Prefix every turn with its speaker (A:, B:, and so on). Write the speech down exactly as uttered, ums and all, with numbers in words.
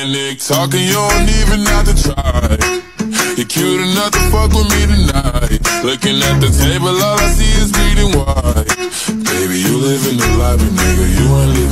A: romantic talking, you don't even have to try. You're cute enough to fuck with me tonight. Looking at the table, all I see is bleeding white. Baby, you live in the life, but nigga, you ain't living